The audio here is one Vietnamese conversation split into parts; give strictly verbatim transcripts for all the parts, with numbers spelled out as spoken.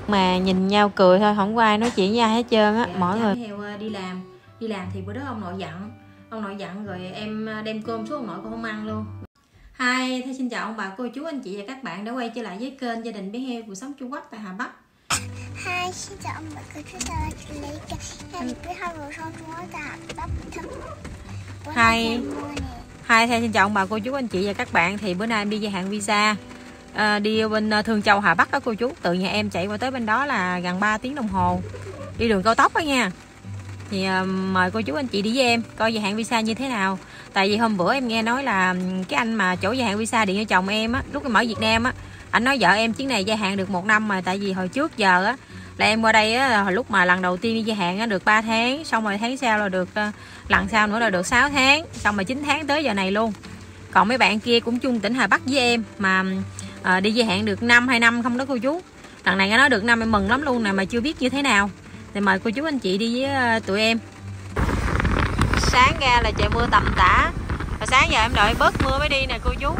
mà nhìn nhau cười thôi, không có ai nói chuyện với ai hết trơn á. Dạ, mỗi người theo đi làm đi làm thì bữa đó ông nội dặn ông nội dặn rồi em đem cơm xuống ông nội cũng không ăn luôn. Hi, thế xin chào ông bà cô chú anh chị và các bạn đã quay trở lại với kênh Gia Đình Bé Heo cuộc sống Trung Quốc tại Hà Bắc. Hi, xin chào ông bà cô chú đã lại trở lại kênh Gia Đình Bé Heo cuộc sống Trung Quốc tại Hà Bắc. Hi, Hi, thế xin chào ông bà cô chú anh chị và các bạn. Thì bữa nay em đi gia hạn visa à, đi bên Thương Châu Hà Bắc đó cô chú. Từ nhà em chạy qua tới bên đó là gần ba tiếng đồng hồ, đi đường cao tốc đó nha. Thì à, mời cô chú anh chị đi với em coi gia hạn visa như thế nào. Tại vì hôm bữa em nghe nói là cái anh mà chỗ gia hạn visa điện cho chồng em á, lúc em ở Việt Nam á, anh nói vợ em chuyến này gia hạn được một năm mà. Tại vì hồi trước giờ á là em qua đây á, hồi lúc mà lần đầu tiên đi gia hạn á được ba tháng, xong rồi tháng sau là được lần sau nữa là được sáu tháng, xong rồi chín tháng tới giờ này luôn. Còn mấy bạn kia cũng chung tỉnh Hà Bắc với em mà à, đi gia hạn được năm hai năm không đó cô chú. Lần này nó được năm em mừng lắm luôn nè, mà chưa biết như thế nào. Thì mời cô chú anh chị đi với tụi em. Sáng ra là trời mưa tầm tã, và sáng giờ em đợi bớt mưa mới đi nè cô chú.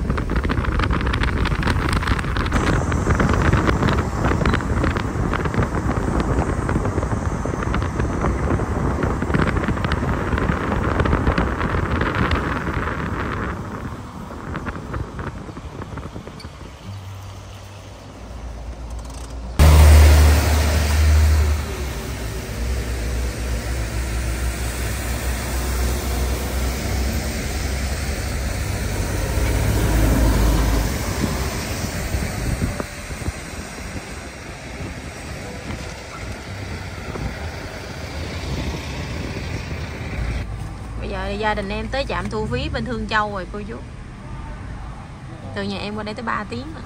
Bây giờ gia đình em tới trạm thu phí bên Thương Châu rồi cô chú. Từ nhà em qua đây tới ba tiếng rồi.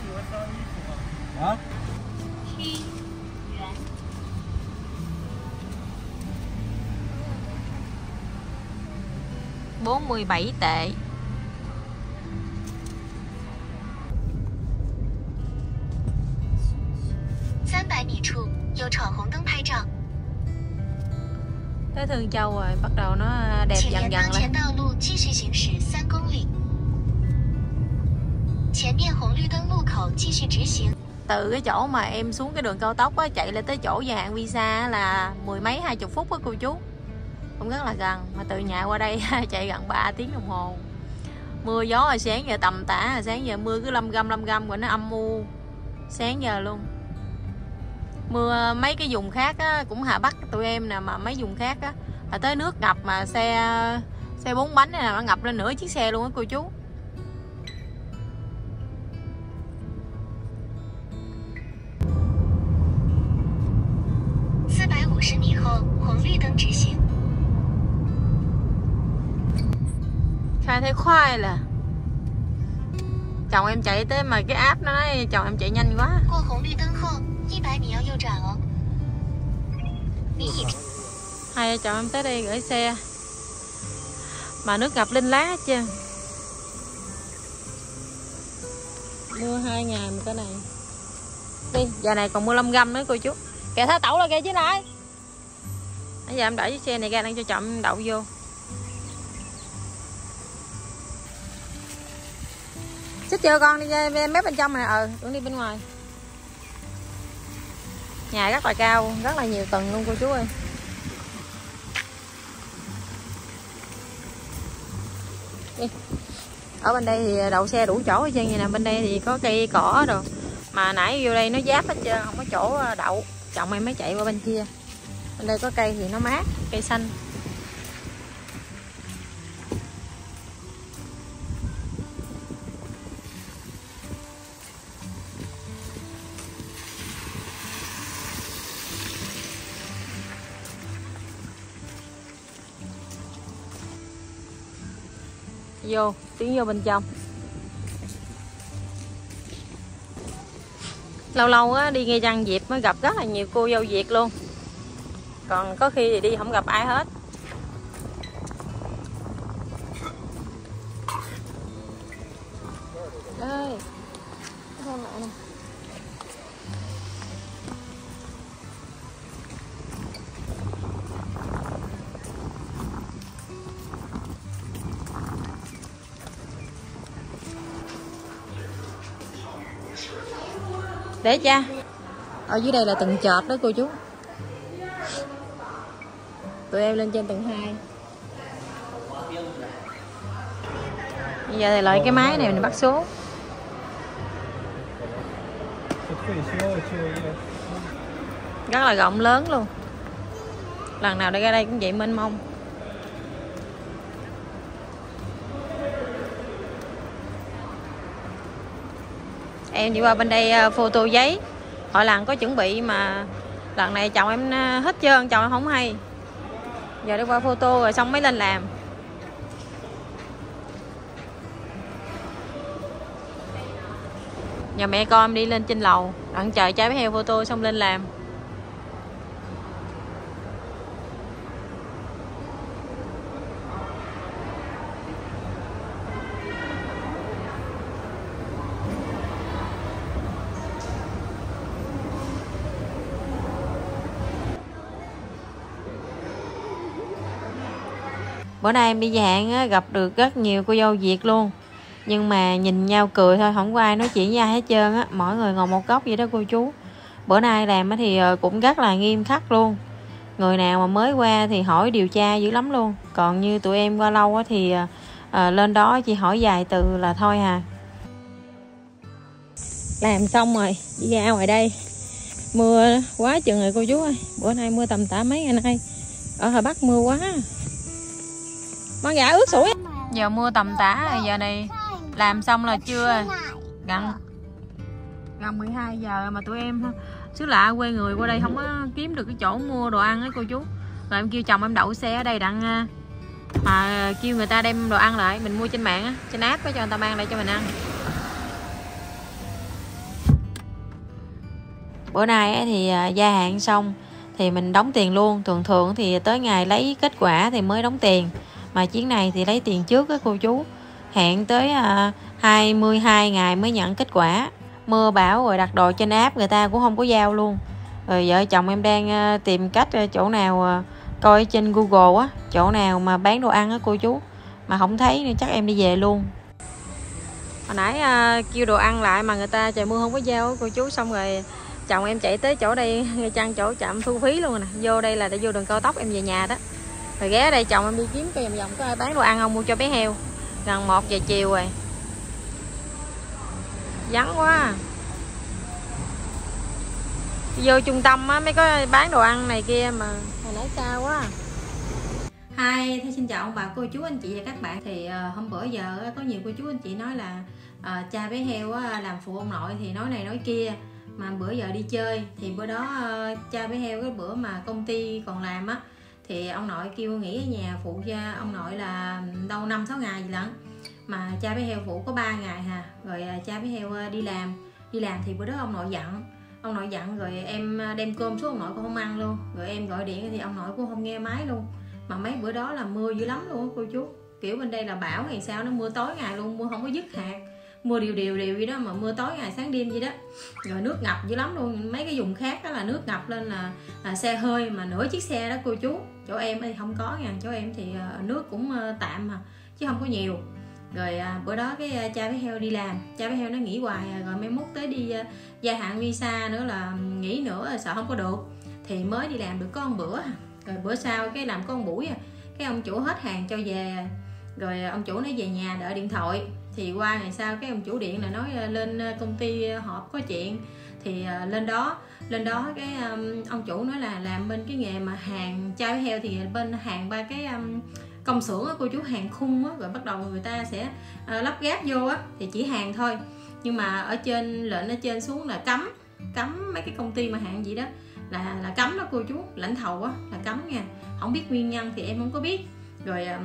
bốn mươi bảy tệ. ba trăm米处右闯红灯拍照。 Tới Thương Châu rồi, bắt đầu nó đẹp dần dần lên. Từ cái chỗ mà em xuống cái đường cao tốc á, chạy lên tới chỗ gia hạn visa là mười mấy hai chục phút á cô chú. Cũng rất là gần, mà từ nhà qua đây chạy gần ba tiếng đồng hồ. Mưa gió rồi sáng giờ tầm tã, sáng giờ mưa cứ lâm găm lâm găm rồi nó âm u sáng giờ luôn. Mưa mấy cái vùng khác á, cũng Hà Bắc tụi em nè, mà mấy vùng khác á là tới nước ngập mà xe xe bốn bánh này là nó ngập lên nửa chiếc xe luôn á cô chú. Khai thấy khoai là chồng em chạy tới mà cái app nó nói chồng em chạy nhanh quá. Hay chồng em tới đây gửi xe mà nước ngập linh lá hết trơn. Mưa hai ngày một cái này. Đi, giờ này còn mưa lâm găm nữa cô chú. Kìa thả tẩu là kìa chứ này. Bây giờ em đẩy chiếc xe này ra đang cho chồng em đậu vô. Xích chưa con, đi mép bên trong này, ờ, tưởng đi bên ngoài. Nhà rất là cao, rất là nhiều tầng luôn cô chú ơi. Đi. Ở bên đây thì đậu xe đủ chỗ hết trơn vậy nè, bên đây thì có cây cỏ rồi. Mà nãy vô đây nó giáp hết trơn, không có chỗ đậu. Chồng em mới chạy qua bên kia. Bên đây có cây thì nó mát, cây xanh. Vô, tiến vô bên trong. Lâu lâu á, đi nghe răng dịp mới gặp rất là nhiều cô dâu Việt luôn. Còn có khi thì đi không gặp ai hết. Đây, con lại nè. Để cha. Ở dưới đây là tầng chợt đó cô chú. Tụi em lên trên tầng hai. Bây giờ thì lại cái máy này mình bắt số. Rất là rộng lớn luôn. Lần nào đi ra đây cũng vậy mênh mông. Em đi qua bên đây photo giấy. Họ lần có chuẩn bị mà lần này chồng em hết trơn, chồng em không hay. Giờ đi qua photo rồi xong mới lên làm. Nhà mẹ con em đi lên trên lầu, đặng chờ trái bé heo photo xong lên làm. Bữa nay em đi về hạn gặp được rất nhiều cô dâu Việt luôn. Nhưng mà nhìn nhau cười thôi, không có ai nói chuyện với ai hết trơn á. Mỗi người ngồi một góc vậy đó cô chú. Bữa nay làm thì cũng rất là nghiêm khắc luôn. Người nào mà mới qua thì hỏi điều tra dữ lắm luôn. Còn như tụi em qua lâu thì à, lên đó chỉ hỏi vài từ là thôi hà. Làm xong rồi, đi ra ngoài đây. Mưa quá chừng rồi cô chú ơi. Bữa nay mưa tầm tã mấy ngày nay. Ở Hà Bắc mưa quá. Con gà ướt sủi. Giờ mưa tầm tã rồi, giờ này làm xong là chưa gần gần mười hai giờ mà tụi em xứ lạ quê người qua đây không có kiếm được cái chỗ mua đồ ăn á cô chú. Rồi em kêu chồng em đậu xe ở đây đặng mà kêu người ta đem đồ ăn lại, mình mua trên mạng á, trên app á cho người ta mang lại cho mình ăn. Bữa nay thì gia hạn xong thì mình đóng tiền luôn. Thường thường thì tới ngày lấy kết quả thì mới đóng tiền. Mà chuyến này thì lấy tiền trước á cô chú. Hẹn tới à, hai mươi hai ngày mới nhận kết quả. Mưa bão rồi đặt đồ trên app người ta cũng không có giao luôn. Rồi vợ chồng em đang à, tìm cách chỗ nào à, coi trên Google á, chỗ nào mà bán đồ ăn á cô chú. Mà không thấy nên chắc em đi về luôn. Hồi nãy à, kêu đồ ăn lại mà người ta trời mưa không có giao á cô chú. Xong rồi chồng em chạy tới chỗ đây, ngay chăng chỗ trạm thu phí luôn nè. Vô đây là để vô đường cao tốc em về nhà đó. Rồi ghé đây chồng em đi kiếm coi vòng vòng có ai bán đồ ăn không mua cho bé heo. Gần một giờ chiều rồi. Vắng quá. Vô trung tâm á mới có bán đồ ăn này kia mà hồi nãy xa quá. Hi, xin chào ông bà cô chú anh chị và các bạn. Thì uh, hôm bữa giờ có nhiều cô chú anh chị nói là uh, cha bé heo uh, làm phụ ông nội thì nói này nói kia. Mà bữa giờ đi chơi thì bữa đó uh, cha bé heo cái bữa mà công ty còn làm á thì ông nội kêu nghỉ ở nhà phụ cho ông nội là đâu năm sáu ngày gì lận. Mà cha bé heo phụ có ba ngày hà. Rồi uh, cha bé heo uh, đi làm. Đi làm thì bữa đó ông nội giận. Ông nội giận rồi em đem cơm xuống ông nội cũng không ăn luôn. Rồi em gọi điện thì ông nội cũng không nghe máy luôn. Mà mấy bữa đó là mưa dữ lắm luôn cô chú. Kiểu bên đây là bão ngày sao nó mưa tối ngày luôn, mưa không có dứt hạt. Mưa đều đều đều vậy đó mà mưa tối ngày sáng đêm vậy đó. Rồi nước ngập dữ lắm luôn. Mấy cái vùng khác đó là nước ngập lên là, là xe hơi mà nửa chiếc xe đó cô chú. Chỗ em thì không có nha, chỗ em thì nước cũng tạm mà chứ không có nhiều. Rồi à, bữa đó cái uh, cha bé heo đi làm, cha bé heo nó nghỉ hoài rồi mai mốt tới đi uh, gia hạn visa nữa là nghỉ nữa là sợ không có được. Thì mới đi làm được có một bữa. Rồi bữa sau cái làm có một buổi cái ông chủ hết hàng cho về. Rồi ông chủ nói về nhà đợi điện thoại. Thì qua ngày sau cái ông chủ điện là nói uh, lên công ty họp có chuyện. Thì uh, lên đó lên đó cái um, ông chủ nói là làm bên cái nghề mà hàng cha bé heo thì bên hàng ba cái um, công xưởng á cô chú, hàng khung á, rồi bắt đầu người ta sẽ uh, lắp ghép vô á thì chỉ hàng thôi. Nhưng mà ở trên lệnh ở trên xuống là cấm cấm mấy cái công ty mà hàng gì đó là là cấm đó cô chú, lãnh thầu á là cấm nha. Không biết nguyên nhân thì em không có biết. Rồi um,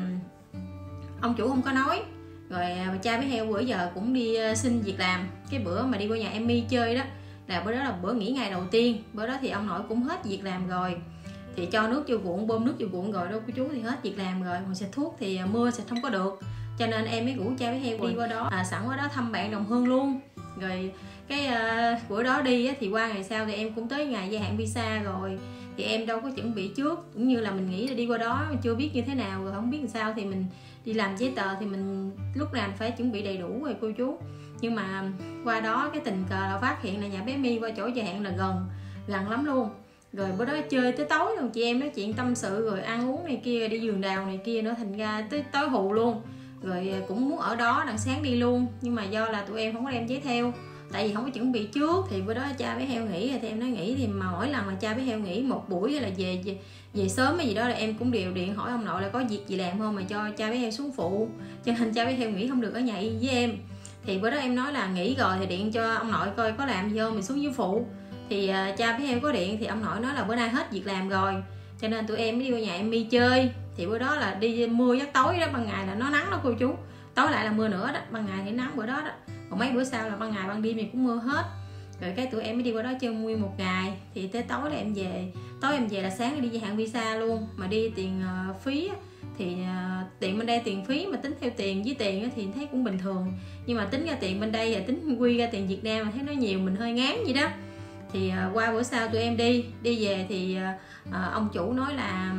ông chủ không có nói. Rồi uh, cha bé heo bữa giờ cũng đi uh, xin việc làm. Cái bữa mà đi qua nhà em My chơi đó là bữa đó là bữa nghỉ ngày đầu tiên. Bữa đó thì ông nội cũng hết việc làm rồi thì cho nước vô ruộng, bơm nước vô ruộng rồi đâu cô chú thì hết việc làm rồi. Còn xịt thuốc thì mưa xịt không có được, cho nên em mới rủ cha bé heo đi qua đó à, sẵn qua đó thăm bạn đồng hương luôn. Rồi cái uh, bữa đó đi á, thì qua ngày sau thì em cũng tới ngày gia hạn visa rồi thì em đâu có chuẩn bị trước, cũng như là mình nghĩ là đi qua đó chưa biết như thế nào rồi không biết làm sao thì mình đi làm giấy tờ thì mình lúc nào phải chuẩn bị đầy đủ rồi cô chú. Nhưng mà qua đó cái tình cờ là phát hiện là nhà bé My qua chỗ gia hạn là gần gần lắm luôn. Rồi bữa đó chơi tới tối rồi, chị em nói chuyện tâm sự rồi ăn uống này kia, đi vườn đào này kia nữa, thành ra tới tối hù luôn. Rồi cũng muốn ở đó đằng sáng đi luôn, nhưng mà do là tụi em không có đem giấy theo, tại vì không có chuẩn bị trước. Thì bữa đó cha bé heo nghỉ, thì em nói nghỉ thì mà mỗi lần là cha bé heo nghỉ một buổi hay là về về, về sớm hay gì đó là em cũng đều điện hỏi ông nội là có việc gì làm không mà cho cha bé heo xuống phụ, cho nên cha bé heo nghỉ không được ở nhà yên với em. Thì bữa đó em nói là nghỉ rồi thì điện cho ông nội coi có làm gì không mình xuống dưới phụ. Thì uh, cha bé heo có điện thì ông nội nói là bữa nay hết việc làm rồi, cho nên tụi em mới đi qua nhà em đi chơi. Thì bữa đó là đi mưa giấc tối đó, ban ngày là nó nắng đó cô chú, tối lại là mưa nữa đó, ban ngày thì nắng bữa đó đó, còn mấy bữa sau là ban ngày ban đêm thì cũng mưa hết. Rồi cái tụi em mới đi qua đó chơi nguyên một ngày. Thì tới tối là em về, tối em về là sáng đi gia hạn visa luôn. Mà đi tiền uh, phí thì uh, tiền bên đây tiền phí mà tính theo tiền với tiền thì thấy cũng bình thường, nhưng mà tính ra tiền bên đây và tính quy ra tiền Việt Nam mà thấy nó nhiều mình hơi ngán vậy đó. Thì uh, qua bữa sau tụi em đi đi về thì uh, uh, ông chủ nói là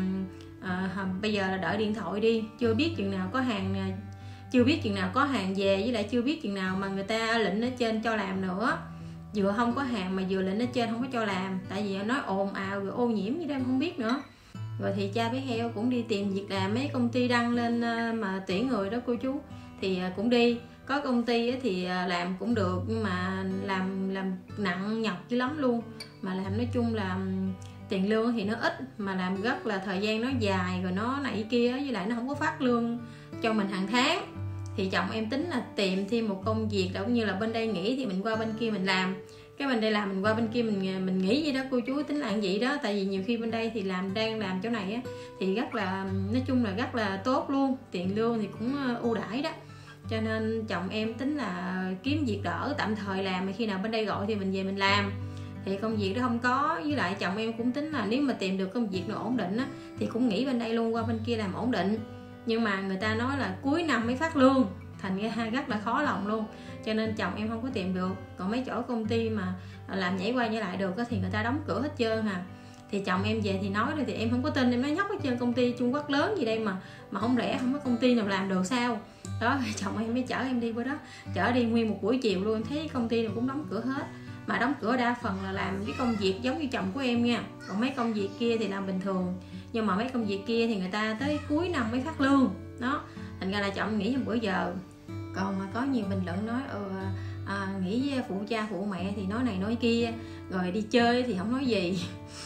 uh, bây giờ là đợi điện thoại đi, chưa biết chừng nào có hàng uh, chưa biết chừng nào có hàng về, với lại chưa biết chừng nào mà người ta lệnh ở trên cho làm nữa. Vừa không có hàng mà vừa lệnh ở trên không có cho làm, tại vì nói ồn ào rồi ô nhiễm gì đó em không biết nữa. Rồi thì cha bé heo cũng đi tìm việc làm, mấy công ty đăng lên mà tuyển người đó cô chú, thì cũng đi. Có công ty thì làm cũng được, nhưng mà làm làm nặng nhọc dữ lắm luôn. Mà làm nói chung là tiền lương thì nó ít, mà làm rất là thời gian nó dài, rồi nó này kia, với lại nó không có phát lương cho mình hàng tháng. Thì chồng em tính là tìm thêm một công việc, cũng như là bên đây nghỉ thì mình qua bên kia mình làm, cái bên đây làm mình qua bên kia mình mình nghỉ vậy đó cô chú, tính là vậy đó. Tại vì nhiều khi bên đây thì làm đang làm chỗ này á thì rất là, nói chung là rất là tốt luôn, tiền lương thì cũng ưu đãi đó. Cho nên chồng em tính là kiếm việc đỡ tạm thời làm, mà khi nào bên đây gọi thì mình về mình làm. Thì công việc đó không có, với lại chồng em cũng tính là nếu mà tìm được công việc nó ổn định á thì cũng nghỉ bên đây luôn qua bên kia làm ổn định. Nhưng mà người ta nói là cuối năm mới phát lương, thành ra rất là khó lòng luôn, cho nên chồng em không có tìm được. Còn mấy chỗ công ty mà làm nhảy qua nhảy lại được thì người ta đóng cửa hết trơn à. Thì chồng em về thì nói rồi thì em không có tin, em nói nhóc hết trơn, công ty Trung Quốc lớn gì đây mà mà không lẽ không có công ty nào làm được sao đó. Chồng em mới chở em đi bữa đó, chở đi nguyên một buổi chiều luôn, em thấy công ty nào cũng đóng cửa hết, mà đóng cửa đa phần là làm cái công việc giống như chồng của em nha. Còn mấy công việc kia thì làm bình thường, nhưng mà mấy công việc kia thì người ta tới cuối năm mới phát lương đó, thành ra là chồng nghỉ trong bữa giờ. Còn mà có nhiều bình luận nói ừ, à, nghỉ phụ cha phụ mẹ thì nói này nói kia, rồi đi chơi thì không nói gì.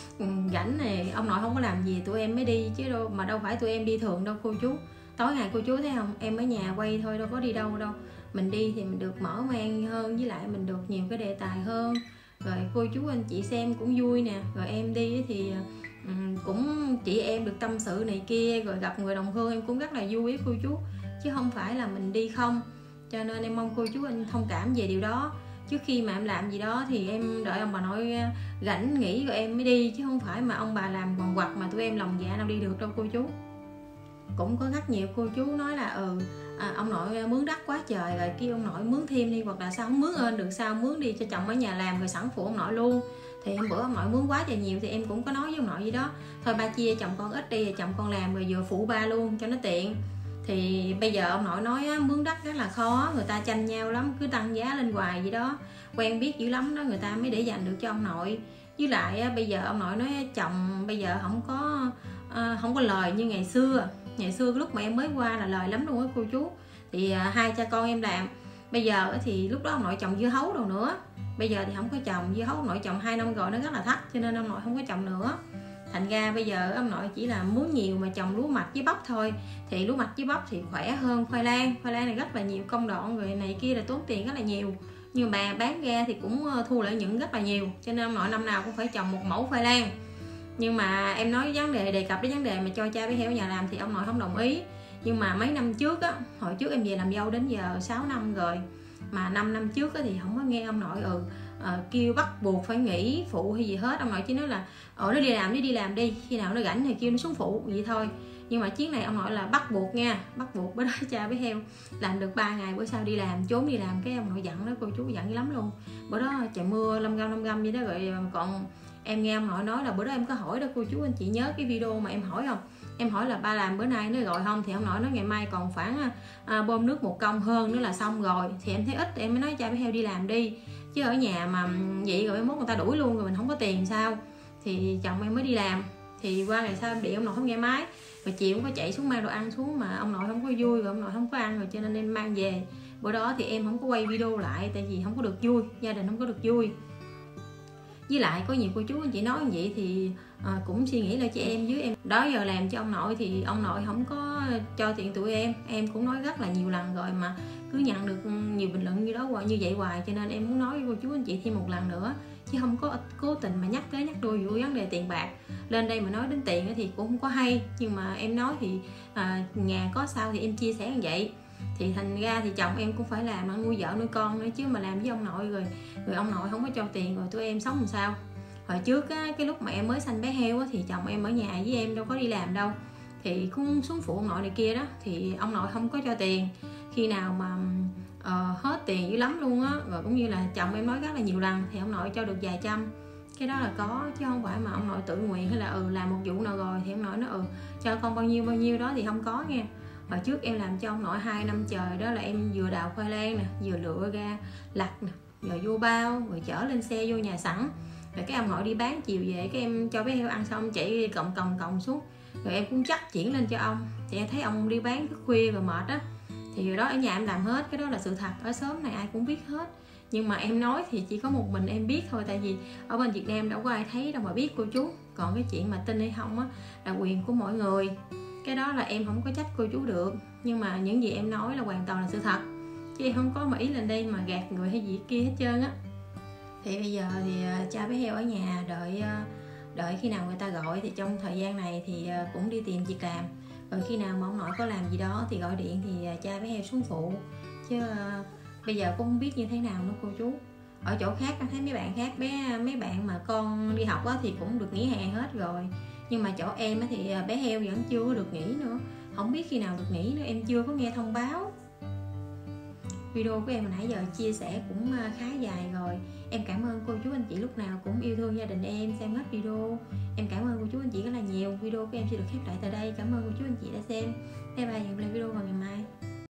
Rảnh này ông nội không có làm gì tụi em mới đi chứ đâu, mà đâu phải tụi em đi thường đâu cô chú. Tối ngày cô chú thấy không, em ở nhà quay thôi, đâu có đi đâu đâu. Mình đi thì mình được mở mang hơn, với lại mình được nhiều cái đề tài hơn, rồi cô chú anh chị xem cũng vui nè. Rồi em đi thì um, cũng chị em được tâm sự này kia, rồi gặp người đồng hương em cũng rất là vui với cô chú, chứ không phải là mình đi không. Cho nên em mong cô chú anh thông cảm về điều đó. Trước khi mà em làm gì đó thì em đợi ông bà nội rảnh nghỉ rồi em mới đi, chứ không phải mà ông bà làm quằn quật mà tụi em lòng dạ đâu đi được đâu cô chú. Cũng có rất nhiều cô chú nói là ừ à, ông nội mướn đắt quá trời, rồi kêu ông nội mướn thêm đi, hoặc là sao không mướn ơn được sao, mướn đi cho chồng ở nhà làm rồi sẵn phụ ông nội luôn. Thì hôm bữa ông nội mướn quá trời nhiều thì em cũng có nói với ông nội gì đó, thôi ba chia chồng con ít đi, chồng con làm rồi vừa phụ ba luôn cho nó tiện. Thì bây giờ ông nội nói á, mướn đất rất là khó, người ta tranh nhau lắm, cứ tăng giá lên hoài vậy đó, quen biết dữ lắm đó, người ta mới để dành được cho ông nội. Với lại á, bây giờ ông nội nói chồng bây giờ không có à, không có lời như ngày xưa. Ngày xưa lúc mà em mới qua là lời lắm luôn á cô chú. Thì à, hai cha con em làm. Bây giờ thì lúc đó ông nội trồng dưa hấu đâu nữa, bây giờ thì không có trồng dưa hấu, ông nội trồng hai năm rồi nó rất là thấp, cho nên ông nội không có trồng nữa. Thành ra bây giờ ông nội chỉ là muốn nhiều mà trồng lúa mạch với bắp thôi. Thì lúa mạch với bắp thì khỏe hơn khoai lang. Khoai lang này rất là nhiều công đoạn rồi này kia là tốn tiền rất là nhiều, nhưng mà bán ra thì cũng thu lợi nhuận rất là nhiều. Cho nên ông nội năm nào cũng phải trồng một mẫu khoai lang. Nhưng mà em nói vấn đề đề cập đến vấn đề mà cho cha bé heo ở nhà làm thì ông nội không đồng ý. Nhưng mà mấy năm trước á, hồi trước em về làm dâu đến giờ sáu năm rồi, mà năm năm trước á thì không có nghe ông nội ừ uh, kêu bắt buộc phải nghỉ phụ hay gì hết. Ông nội chỉ nói là ờ nó đi làm đi đi làm đi, khi nào nó rảnh thì kêu nó xuống phụ vậy thôi. Nhưng mà chuyến này ông nội là bắt buộc nha, bắt buộc. Bữa đó cha bé heo làm được ba ngày, bữa sau đi làm, trốn đi làm, cái ông nội giận đó cô chú, giận lắm luôn. Bữa đó trời mưa lâm găm lâm găm vậy đó. Rồi còn em nghe ông nội nói là bữa đó em có hỏi đó cô chú anh chị nhớ cái video mà em hỏi không, em hỏi là ba làm bữa nay nó rồi không, thì ông nội nói ngày mai còn khoảng à, bơm nước một công hơn nữa là xong rồi. Thì em thấy ít thì em mới nói cha bé heo đi làm đi. chứ ở nhà mà vậy rồi mốt người ta đuổi luôn rồi mình không có tiền sao. Thì chồng em mới đi làm, thì qua ngày sau em điện ông nội không nghe máy, rồi chiều cũng có chạy xuống mang đồ ăn xuống mà ông nội không có vui, rồi ông nội không có ăn, rồi cho nên em mang về. Bữa đó thì em không có quay video lại tại vì không có được vui, gia đình không có được vui. Với lại có nhiều cô chú anh chị nói như vậy thì à, cũng suy nghĩ là chị em với em đó giờ làm cho ông nội thì ông nội không có cho tiền tụi em. Em cũng nói rất là nhiều lần rồi mà cứ nhận được nhiều bình luận như đó như vậy hoài, cho nên em muốn nói với cô chú anh chị thêm một lần nữa, chứ không có cố tình mà nhắc tới nhắc đôi vụ vấn đề tiền bạc. Lên đây mà nói đến tiền thì cũng không có hay, nhưng mà em nói thì à, nhà có sao thì em chia sẻ như vậy. Thì thành ra thì chồng em cũng phải làm nuôi vợ nuôi con nữa, chứ mà làm với ông nội rồi rồi ông nội không có cho tiền rồi tụi em sống làm sao. Hồi trước á, cái lúc mà em mới sanh bé heo á, thì chồng em ở nhà với em đâu có đi làm đâu, thì cũng xuống phụ ông nội này kia đó, thì ông nội không có cho tiền. Khi nào mà uh, hết tiền dữ lắm luôn á, rồi cũng như là chồng em nói rất là nhiều lần thì ông nội cho được vài trăm, cái đó là có, chứ không phải mà ông nội tự nguyện hay là ừ làm một vụ nào rồi thì ông nội nói ừ cho con bao nhiêu bao nhiêu đó thì không có nha. Hồi trước em làm cho ông nội hai năm trời đó, là em vừa đào khoai lang nè, vừa lựa ra lặt nè, rồi vô bao, rồi chở lên xe vô nhà sẵn, rồi cái ông nội đi bán chiều về cái em cho bé heo ăn xong chạy cộng cộng cộng xuống, rồi em cũng chắc chuyển lên cho ông. Thì em thấy ông đi bán thức khuya rồi mệt á, thì rồi đó ở nhà em làm hết, cái đó là sự thật, ở xóm này ai cũng biết hết. Nhưng mà em nói thì chỉ có một mình em biết thôi, tại vì ở bên Việt Nam đâu có ai thấy đâu mà biết cô chú. Còn cái chuyện mà tin hay không á là quyền của mỗi người, cái đó là em không có trách cô chú được. Nhưng mà những gì em nói là hoàn toàn là sự thật, chứ em không có mà ý lên đây mà gạt người hay gì kia hết trơn á. Thì bây giờ thì cha bé heo ở nhà đợi đợi khi nào người ta gọi, thì trong thời gian này thì cũng đi tìm việc làm, rồi khi nào mà ông nội có làm gì đó thì gọi điện thì cha bé heo xuống phụ, chứ bây giờ cũng không biết như thế nào nữa cô chú. Ở chỗ khác thấy mấy bạn khác bé mấy bạn mà con đi học á thì cũng được nghỉ hè hết rồi, nhưng mà chỗ em á thì bé heo vẫn chưa có được nghỉ nữa, không biết khi nào được nghỉ nữa, em chưa có nghe thông báo. Video của em hồi nãy giờ chia sẻ cũng khá dài rồi. Em cảm ơn cô chú anh chị lúc nào cũng yêu thương gia đình em, xem hết video. Em cảm ơn cô chú anh chị rất là nhiều. Video của em sẽ được khép lại tại đây. Cảm ơn cô chú anh chị đã xem. Bye bye, hẹn gặp lại video vào ngày mai.